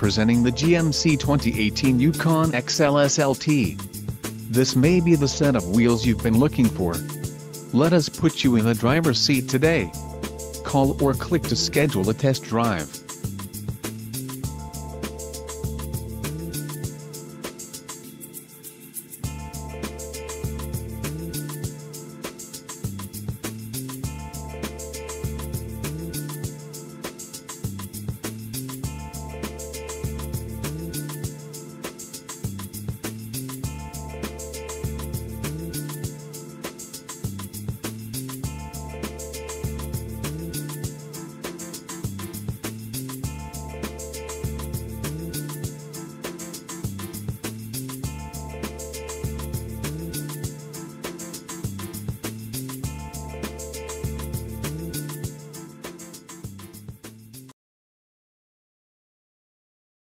Presenting the GMC 2018 Yukon XL SLT. This may be the set of wheels you've been looking for. Let us put you in the driver's seat today. Call or click to schedule a test drive.